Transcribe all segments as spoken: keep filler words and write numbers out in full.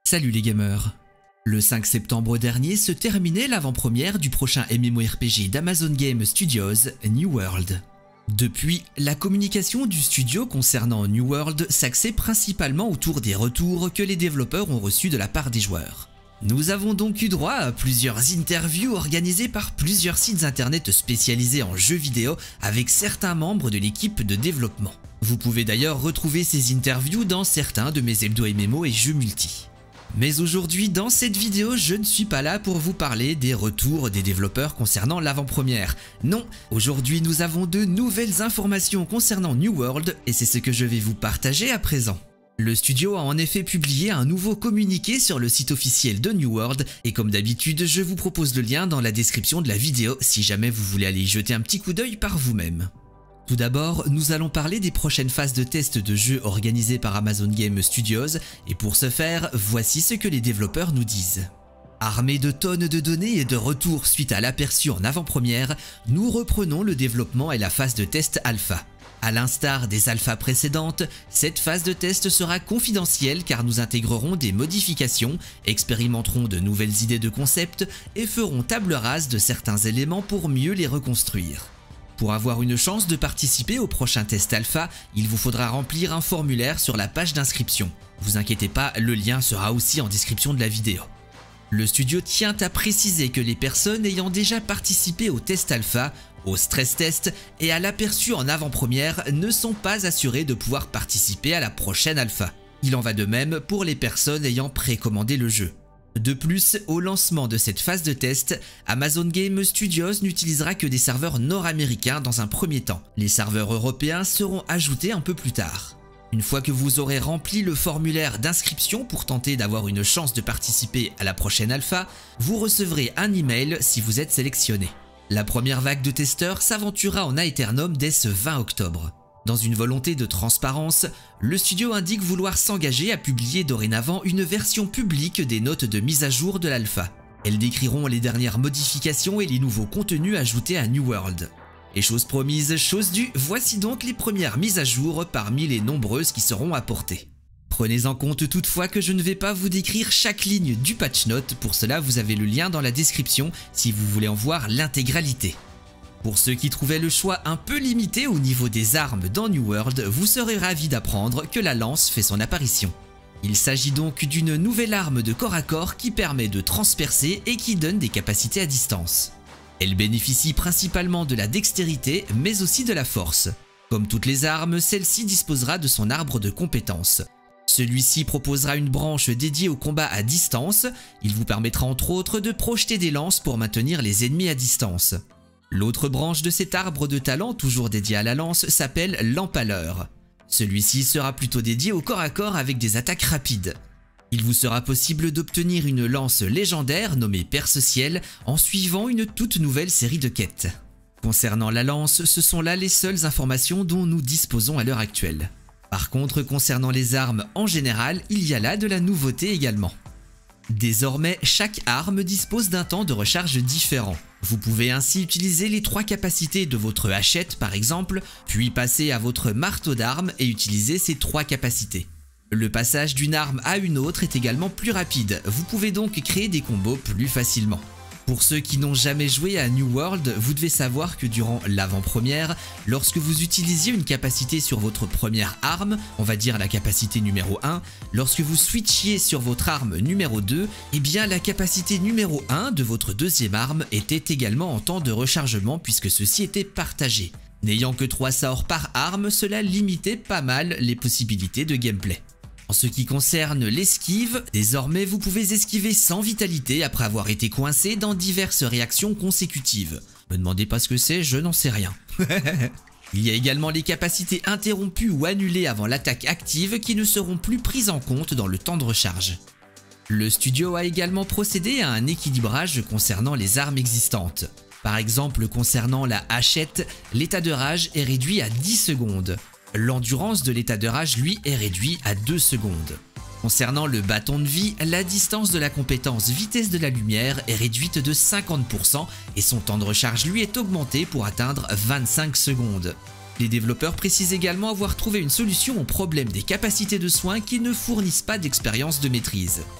Salut les gamers. Le cinq septembre dernier se terminait l'avant-première du prochain MMORPG d'Amazon Game Studios, New World. Depuis, la communication du studio concernant New World s'axait principalement autour des retours que les développeurs ont reçus de la part des joueurs. Nous avons donc eu droit à plusieurs interviews organisées par plusieurs sites internet spécialisés en jeux vidéo avec certains membres de l'équipe de développement. Vous pouvez d'ailleurs retrouver ces interviews dans certains de mes hebdo M M O et jeux multi. Mais aujourd'hui, dans cette vidéo, je ne suis pas là pour vous parler des retours des développeurs concernant l'avant-première. Non, aujourd'hui nous avons de nouvelles informations concernant New World et c'est ce que je vais vous partager à présent. Le studio a en effet publié un nouveau communiqué sur le site officiel de New World et comme d'habitude, je vous propose le lien dans la description de la vidéo si jamais vous voulez aller y jeter un petit coup d'œil par vous-même. Tout d'abord, nous allons parler des prochaines phases de test de jeux organisées par Amazon Game Studios et pour ce faire, voici ce que les développeurs nous disent. Armés de tonnes de données et de retours suite à l'aperçu en avant-première, nous reprenons le développement et la phase de test alpha. À l'instar des alphas précédentes, cette phase de test sera confidentielle car nous intégrerons des modifications, expérimenterons de nouvelles idées de concept et ferons table rase de certains éléments pour mieux les reconstruire. Pour avoir une chance de participer au prochain test alpha, il vous faudra remplir un formulaire sur la page d'inscription. Vous inquiétez pas, le lien sera aussi en description de la vidéo. Le studio tient à préciser que les personnes ayant déjà participé au test alpha, au stress test et à l'aperçu en avant-première ne sont pas assurées de pouvoir participer à la prochaine alpha. Il en va de même pour les personnes ayant précommandé le jeu. De plus, au lancement de cette phase de test, Amazon Game Studios n'utilisera que des serveurs nord-américains dans un premier temps. Les serveurs européens seront ajoutés un peu plus tard. Une fois que vous aurez rempli le formulaire d'inscription pour tenter d'avoir une chance de participer à la prochaine alpha, vous recevrez un email si vous êtes sélectionné. La première vague de testeurs s'aventurera en Aeternum dès ce vingt octobre. Dans une volonté de transparence, le studio indique vouloir s'engager à publier dorénavant une version publique des notes de mise à jour de l'alpha. Elles décriront les dernières modifications et les nouveaux contenus ajoutés à New World. Et chose promise, chose due, voici donc les premières mises à jour parmi les nombreuses qui seront apportées. Prenez en compte toutefois que je ne vais pas vous décrire chaque ligne du patch note, pour cela vous avez le lien dans la description si vous voulez en voir l'intégralité. Pour ceux qui trouvaient le choix un peu limité au niveau des armes dans New World, vous serez ravis d'apprendre que la lance fait son apparition. Il s'agit donc d'une nouvelle arme de corps à corps qui permet de transpercer et qui donne des capacités à distance. Elle bénéficie principalement de la dextérité mais aussi de la force. Comme toutes les armes, celle-ci disposera de son arbre de compétences. Celui-ci proposera une branche dédiée au combat à distance, il vous permettra entre autres de projeter des lances pour maintenir les ennemis à distance. L'autre branche de cet arbre de talent, toujours dédié à la lance, s'appelle l'empaleur. Celui-ci sera plutôt dédié au corps à corps avec des attaques rapides. Il vous sera possible d'obtenir une lance légendaire nommée Perce-Ciel en suivant une toute nouvelle série de quêtes. Concernant la lance, ce sont là les seules informations dont nous disposons à l'heure actuelle. Par contre, concernant les armes en général, il y a là de la nouveauté également. Désormais, chaque arme dispose d'un temps de recharge différent. Vous pouvez ainsi utiliser les trois capacités de votre hachette par exemple, puis passer à votre marteau d'armes et utiliser ces trois capacités. Le passage d'une arme à une autre est également plus rapide, vous pouvez donc créer des combos plus facilement. Pour ceux qui n'ont jamais joué à New World, vous devez savoir que durant l'avant-première, lorsque vous utilisiez une capacité sur votre première arme, on va dire la capacité numéro un, lorsque vous switchiez sur votre arme numéro deux, eh bien la capacité numéro un de votre deuxième arme était également en temps de rechargement puisque ceci était partagé. N'ayant que trois sorts par arme, cela limitait pas mal les possibilités de gameplay. En ce qui concerne l'esquive, désormais vous pouvez esquiver sans vitalité après avoir été coincé dans diverses réactions consécutives. Me demandez pas ce que c'est, je n'en sais rien. Il y a également les capacités interrompues ou annulées avant l'attaque active qui ne seront plus prises en compte dans le temps de recharge. Le studio a également procédé à un équilibrage concernant les armes existantes. Par exemple, concernant la hachette, l'état de rage est réduit à dix secondes. L'endurance de l'état de rage, lui, est réduit à deux secondes. Concernant le bâton de vie, la distance de la compétence vitesse de la lumière est réduite de cinquante pour cent et son temps de recharge, lui, est augmenté pour atteindre vingt-cinq secondes. Les développeurs précisent également avoir trouvé une solution au problème des capacités de soins qui ne fournissent pas d'expérience de maîtrise.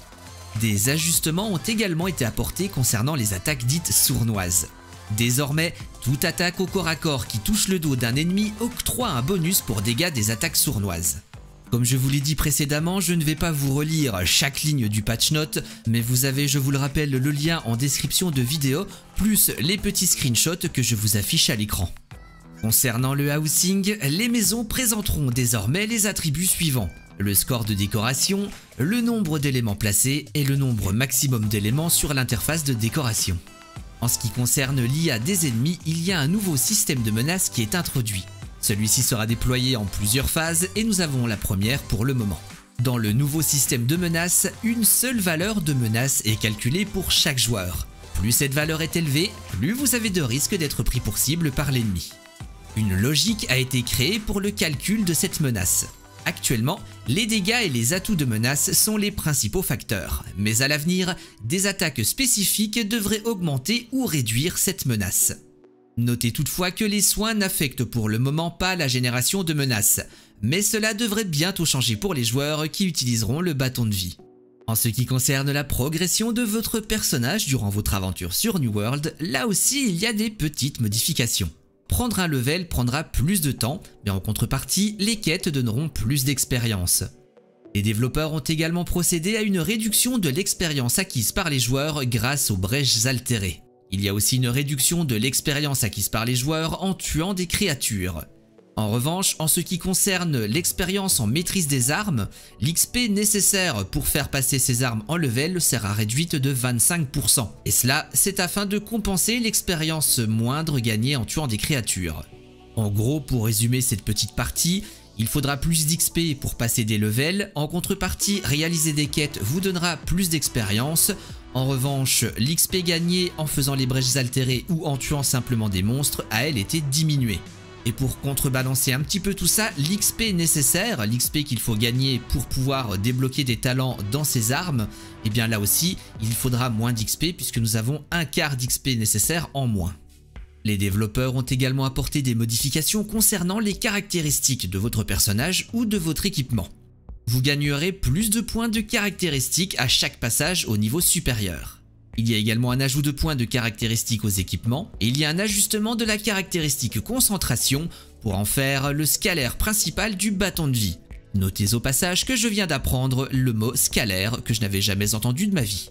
Des ajustements ont également été apportés concernant les attaques dites sournoises. Désormais, toute attaque au corps à corps qui touche le dos d'un ennemi octroie un bonus pour dégâts des attaques sournoises. Comme je vous l'ai dit précédemment, je ne vais pas vous relire chaque ligne du patch note, mais vous avez, je vous le rappelle, le lien en description de vidéo, plus les petits screenshots que je vous affiche à l'écran. Concernant le housing, les maisons présenteront désormais les attributs suivants: le score de décoration, le nombre d'éléments placés et le nombre maximum d'éléments sur l'interface de décoration. En ce qui concerne l'I A des ennemis, il y a un nouveau système de menaces qui est introduit. Celui-ci sera déployé en plusieurs phases et nous avons la première pour le moment. Dans le nouveau système de menaces, une seule valeur de menace est calculée pour chaque joueur. Plus cette valeur est élevée, plus vous avez de risques d'être pris pour cible par l'ennemi. Une logique a été créée pour le calcul de cette menace. Actuellement, les dégâts et les atouts de menace sont les principaux facteurs, mais à l'avenir, des attaques spécifiques devraient augmenter ou réduire cette menace. Notez toutefois que les soins n'affectent pour le moment pas la génération de menaces, mais cela devrait bientôt changer pour les joueurs qui utiliseront le bâton de vie. En ce qui concerne la progression de votre personnage durant votre aventure sur New World, là aussi il y a des petites modifications. Prendre un level prendra plus de temps, mais en contrepartie, les quêtes donneront plus d'expérience. Les développeurs ont également procédé à une réduction de l'expérience acquise par les joueurs grâce aux brèches altérées. Il y a aussi une réduction de l'expérience acquise par les joueurs en tuant des créatures. En revanche, en ce qui concerne l'expérience en maîtrise des armes, l'X P nécessaire pour faire passer ces armes en level sera réduite de vingt-cinq pour cent. Et cela, c'est afin de compenser l'expérience moindre gagnée en tuant des créatures. En gros, pour résumer cette petite partie, il faudra plus d'X P pour passer des levels. En contrepartie, réaliser des quêtes vous donnera plus d'expérience. En revanche, l'X P gagné en faisant les brèches altérées ou en tuant simplement des monstres a elle été diminuée. Et pour contrebalancer un petit peu tout ça, l'X P nécessaire, l'X P qu'il faut gagner pour pouvoir débloquer des talents dans ses armes, et bien là aussi, il faudra moins d'X P puisque nous avons un quart d'X P nécessaire en moins. Les développeurs ont également apporté des modifications concernant les caractéristiques de votre personnage ou de votre équipement. Vous gagnerez plus de points de caractéristiques à chaque passage au niveau supérieur. Il y a également un ajout de points de caractéristiques aux équipements et il y a un ajustement de la caractéristique concentration pour en faire le scalaire principal du bâton de vie. Notez au passage que je viens d'apprendre le mot scalaire que je n'avais jamais entendu de ma vie.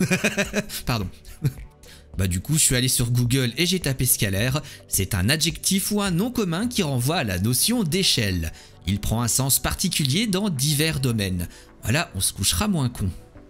Pardon. Bah du coup je suis allé sur Google et j'ai tapé scalaire. C'est un adjectif ou un nom commun qui renvoie à la notion d'échelle. Il prend un sens particulier dans divers domaines. Voilà, on se couchera moins con.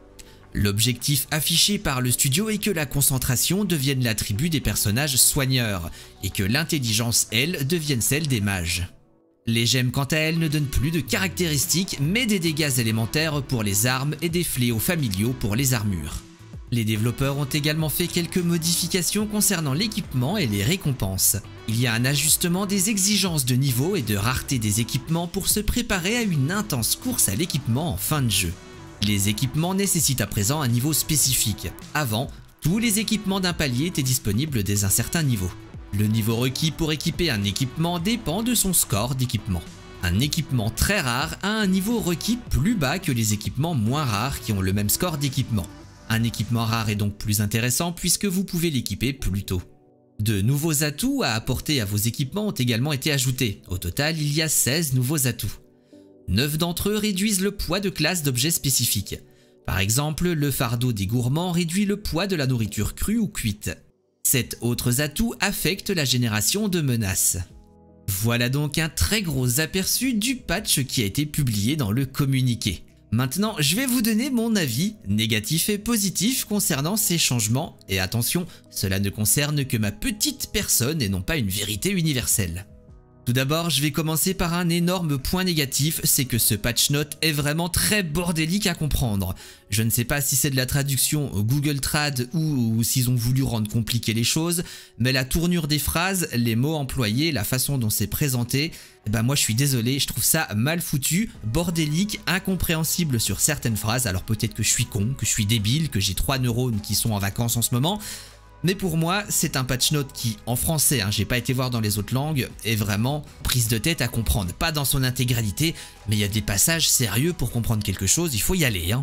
L'objectif affiché par le studio est que la concentration devienne l'attribut des personnages soigneurs et que l'intelligence, elle, devienne celle des mages. Les gemmes quant à elles ne donnent plus de caractéristiques mais des dégâts élémentaires pour les armes et des fléaux familiaux pour les armures. Les développeurs ont également fait quelques modifications concernant l'équipement et les récompenses. Il y a un ajustement des exigences de niveau et de rareté des équipements pour se préparer à une intense course à l'équipement en fin de jeu. Les équipements nécessitent à présent un niveau spécifique. Avant, tous les équipements d'un palier étaient disponibles dès un certain niveau. Le niveau requis pour équiper un équipement dépend de son score d'équipement. Un équipement très rare a un niveau requis plus bas que les équipements moins rares qui ont le même score d'équipement. Un équipement rare est donc plus intéressant puisque vous pouvez l'équiper plus tôt. De nouveaux atouts à apporter à vos équipements ont également été ajoutés. Au total, il y a seize nouveaux atouts. neuf d'entre eux réduisent le poids de classe d'objets spécifiques. Par exemple, le fardeau des gourmands réduit le poids de la nourriture crue ou cuite. sept autres atouts affectent la génération de menaces. Voilà donc un très gros aperçu du patch qui a été publié dans le communiqué. Maintenant, je vais vous donner mon avis, négatif et positif, concernant ces changements. Et attention, cela ne concerne que ma petite personne et non pas une vérité universelle. Tout d'abord, je vais commencer par un énorme point négatif, c'est que ce patch note est vraiment très bordélique à comprendre. Je ne sais pas si c'est de la traduction Google Trad ou, ou s'ils ont voulu rendre compliqué les choses, mais la tournure des phrases, les mots employés, la façon dont c'est présenté, bah moi je suis désolé, je trouve ça mal foutu, bordélique, incompréhensible sur certaines phrases. Alors peut-être que je suis con, que je suis débile, que j'ai trois neurones qui sont en vacances en ce moment. Mais pour moi, c'est un patch note qui, en français, hein, j'ai pas été voir dans les autres langues, est vraiment prise de tête à comprendre. Pas dans son intégralité, mais il y a des passages sérieux pour comprendre quelque chose, il faut y aller. Hein.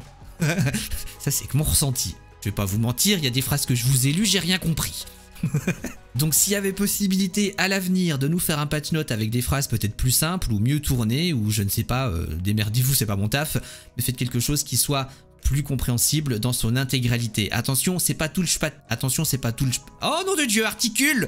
Ça c'est que mon ressenti. Je vais pas vous mentir, il y a des phrases que je vous ai lues, j'ai rien compris. Donc s'il y avait possibilité à l'avenir de nous faire un patch note avec des phrases peut-être plus simples ou mieux tournées, ou je ne sais pas, euh, démerdez-vous, c'est pas mon taf, mais faites quelque chose qui soit plus compréhensible dans son intégralité. Attention, c'est pas tout le chpat. Attention, c'est pas tout le. Oh nom de Dieu, articule.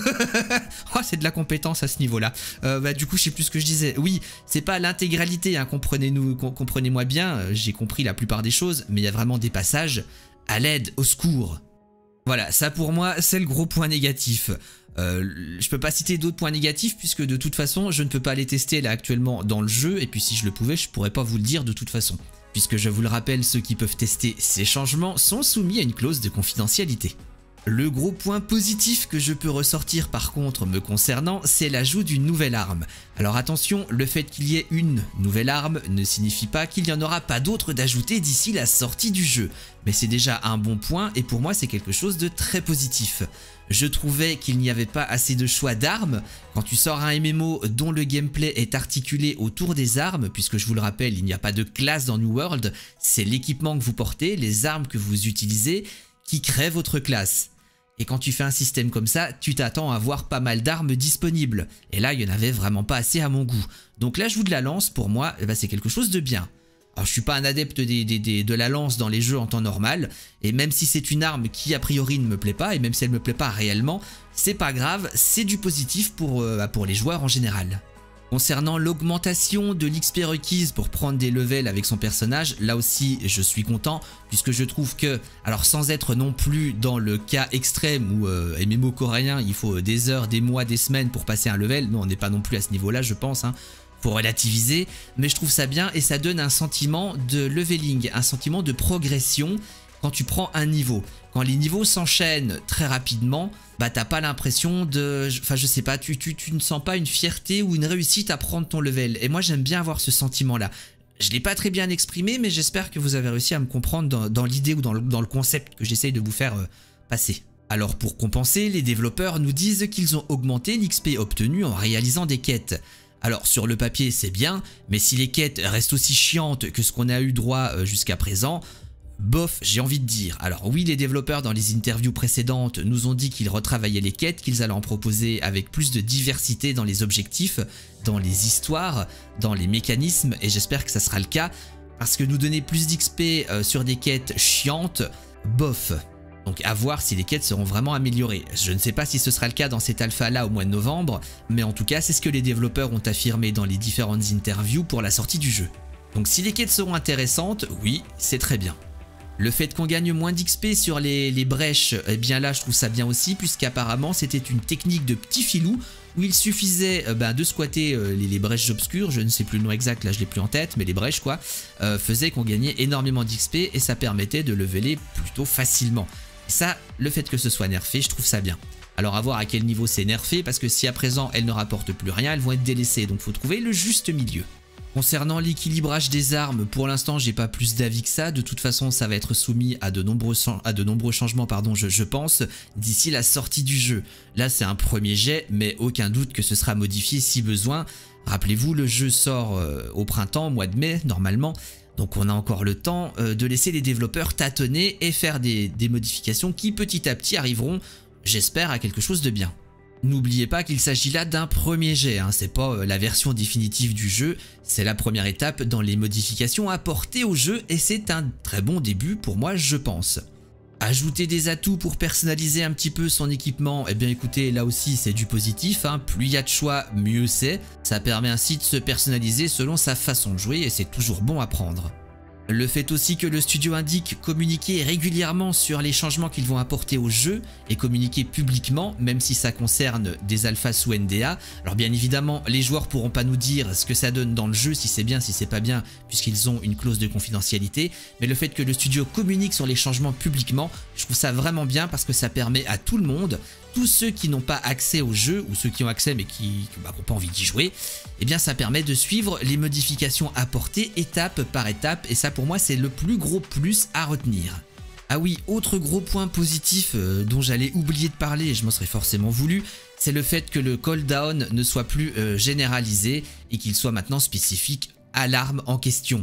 Oh, c'est de la compétence à ce niveau-là. Euh, bah, du coup, je sais plus ce que je disais. Oui, c'est pas l'intégralité, hein, comprenez-nous, comprenez-moi bien. J'ai compris la plupart des choses, mais il y a vraiment des passages à l'aide, au secours. Voilà, ça pour moi, c'est le gros point négatif. Euh, je peux pas citer d'autres points négatifs puisque de toute façon, je ne peux pas les tester là actuellement dans le jeu. Et puis si je le pouvais, je pourrais pas vous le dire de toute façon. Puisque je vous le rappelle, ceux qui peuvent tester ces changements sont soumis à une clause de confidentialité. Le gros point positif que je peux ressortir par contre me concernant, c'est l'ajout d'une nouvelle arme. Alors attention, le fait qu'il y ait une nouvelle arme ne signifie pas qu'il n'y en aura pas d'autres d'ajouter d'ici la sortie du jeu. Mais c'est déjà un bon point et pour moi c'est quelque chose de très positif. Je trouvais qu'il n'y avait pas assez de choix d'armes. Quand tu sors un M M O dont le gameplay est articulé autour des armes, puisque je vous le rappelle, il n'y a pas de classe dans New World, c'est l'équipement que vous portez, les armes que vous utilisez, qui créent votre classe. Et quand tu fais un système comme ça, tu t'attends à avoir pas mal d'armes disponibles. Et là, il n'y en avait vraiment pas assez à mon goût. Donc l'ajout de la lance, pour moi, eh ben, c'est quelque chose de bien. Alors je suis pas un adepte des, des, des, de la lance dans les jeux en temps normal, et même si c'est une arme qui a priori ne me plaît pas, et même si elle me plaît pas réellement, c'est pas grave, c'est du positif pour, euh, pour les joueurs en général. Concernant l'augmentation de l'X P requise pour prendre des levels avec son personnage, là aussi je suis content puisque je trouve que, alors sans être non plus dans le cas extrême où euh, M M O coréen il faut des heures, des mois, des semaines pour passer un level, non on n'est pas non plus à ce niveau là je pense, hein, faut relativiser, mais je trouve ça bien et ça donne un sentiment de leveling, un sentiment de progression quand tu prends un niveau. Quand les niveaux s'enchaînent très rapidement, bah t'as pas l'impression de... Enfin je sais pas, tu, tu, tu ne sens pas une fierté ou une réussite à prendre ton level. Et moi j'aime bien avoir ce sentiment-là. Je l'ai pas très bien exprimé, mais j'espère que vous avez réussi à me comprendre dans, dans l'idée ou dans le, dans le concept que j'essaye de vous faire euh, passer. Alors pour compenser, les développeurs nous disent qu'ils ont augmenté l'X P obtenu en réalisant des quêtes. Alors sur le papier c'est bien, mais si les quêtes restent aussi chiantes que ce qu'on a eu droit euh, jusqu'à présent... Bof, j'ai envie de dire. Alors oui, les développeurs dans les interviews précédentes nous ont dit qu'ils retravaillaient les quêtes, qu'ils allaient en proposer avec plus de diversité dans les objectifs, dans les histoires, dans les mécanismes, et j'espère que ça sera le cas, parce que nous donner plus d'X P euh, sur des quêtes chiantes, bof. Donc à voir si les quêtes seront vraiment améliorées. Je ne sais pas si ce sera le cas dans cette alpha là au mois de novembre, mais en tout cas c'est ce que les développeurs ont affirmé dans les différentes interviews pour la sortie du jeu. Donc si les quêtes seront intéressantes, oui, c'est très bien. Le fait qu'on gagne moins d'X P sur les, les brèches, eh bien là je trouve ça bien aussi puisqu'apparemment c'était une technique de petit filou où il suffisait euh, ben, de squatter euh, les, les brèches obscures, je ne sais plus le nom exact, là je l'ai plus en tête, mais les brèches quoi, euh, faisaient qu'on gagnait énormément d'X P et ça permettait de leveler plutôt facilement. Et ça, le fait que ce soit nerfé, je trouve ça bien. Alors à voir à quel niveau c'est nerfé parce que si à présent elles ne rapportent plus rien, elles vont être délaissées, donc faut trouver le juste milieu. Concernant l'équilibrage des armes, pour l'instant j'ai pas plus d'avis que ça, de toute façon ça va être soumis à de nombreux, à de nombreux changements pardon, je, je pense, d'ici la sortie du jeu. Là c'est un premier jet, mais aucun doute que ce sera modifié si besoin. Rappelez-vous, le jeu sort euh, au printemps, au mois de mai normalement, donc on a encore le temps euh, de laisser les développeurs tâtonner et faire des, des modifications qui petit à petit arriveront, j'espère, à quelque chose de bien. N'oubliez pas qu'il s'agit là d'un premier jet, hein, c'est pas la version définitive du jeu, c'est la première étape dans les modifications apportées au jeu et c'est un très bon début pour moi je pense. Ajouter des atouts pour personnaliser un petit peu son équipement, eh bien écoutez là aussi c'est du positif, hein, plus il y a de choix mieux c'est, ça permet ainsi de se personnaliser selon sa façon de jouer et c'est toujours bon à prendre. Le fait aussi que le studio indique communiquer régulièrement sur les changements qu'ils vont apporter au jeu et communiquer publiquement, même si ça concerne des alphas sous N D A. Alors bien évidemment, les joueurs pourront pas nous dire ce que ça donne dans le jeu, si c'est bien, si c'est pas bien, puisqu'ils ont une clause de confidentialité. Mais le fait que le studio communique sur les changements publiquement, je trouve ça vraiment bien parce que ça permet à tout le monde, tous ceux qui n'ont pas accès au jeu, ou ceux qui ont accès mais qui bah, n'ont pas envie d'y jouer, eh bien ça permet de suivre les modifications apportées étape par étape et ça pour moi c'est le plus gros plus à retenir. Ah oui, autre gros point positif euh, dont j'allais oublier de parler et je m'en serais forcément voulu, c'est le fait que le cooldown ne soit plus euh, généralisé et qu'il soit maintenant spécifique à l'arme en question.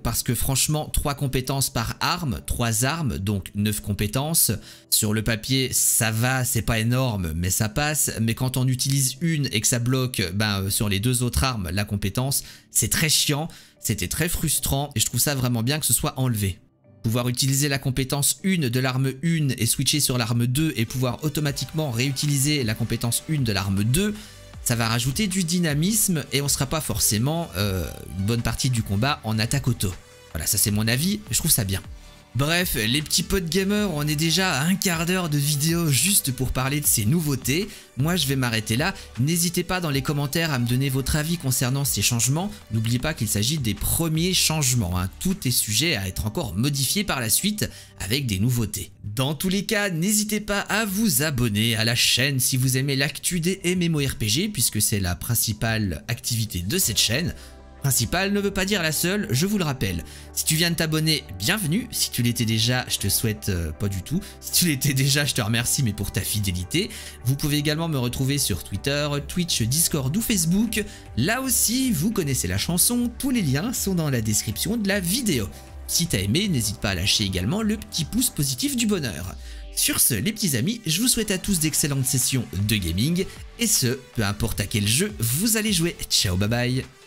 parce que franchement trois compétences par arme, trois armes donc neuf compétences. Sur le papier ça va, c'est pas énorme mais ça passe, mais quand on utilise une et que ça bloque ben, sur les deux autres armes la compétence, c'est très chiant, c'était très frustrant et je trouve ça vraiment bien que ce soit enlevé. Pouvoir utiliser la compétence un de l'arme un et switcher sur l'arme deux et pouvoir automatiquement réutiliser la compétence un de l'arme deux, ça va rajouter du dynamisme et on sera pas forcément euh, une bonne partie du combat en attaque auto. Voilà, ça c'est mon avis, je trouve ça bien. Bref, les petits potes gamers, on est déjà à un quart d'heure de vidéo juste pour parler de ces nouveautés. Moi je vais m'arrêter là, n'hésitez pas dans les commentaires à me donner votre avis concernant ces changements. N'oubliez pas qu'il s'agit des premiers changements, hein. Tout est sujet à être encore modifié par la suite avec des nouveautés. Dans tous les cas, n'hésitez pas à vous abonner à la chaîne si vous aimez l'actu des MMORPG puisque c'est la principale activité de cette chaîne. Principal ne veut pas dire la seule, je vous le rappelle. Si tu viens de t'abonner, bienvenue. Si tu l'étais déjà, je te souhaite euh, pas du tout. Si tu l'étais déjà, je te remercie, mais pour ta fidélité. Vous pouvez également me retrouver sur Twitter, Twitch, Discord ou Facebook. Là aussi, vous connaissez la chanson, tous les liens sont dans la description de la vidéo. Si t'as aimé, n'hésite pas à lâcher également le petit pouce positif du bonheur. Sur ce, les petits amis, je vous souhaite à tous d'excellentes sessions de gaming, et ce, peu importe à quel jeu vous allez jouer. Ciao, bye bye.